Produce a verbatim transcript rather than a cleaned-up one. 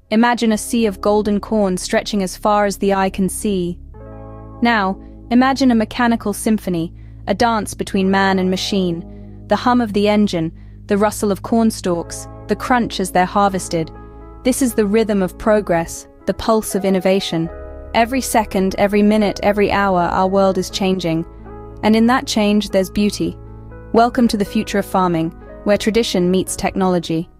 Imagine a sea of golden corn stretching as far as the eye can see. Now, imagine a mechanical symphony, a dance between man and machine, the hum of the engine, the rustle of corn stalks, the crunch as they're harvested. This is the rhythm of progress, the pulse of innovation. Every second, every minute, every hour, our world is changing. And in that change, there's beauty. Welcome to the future of farming, where tradition meets technology.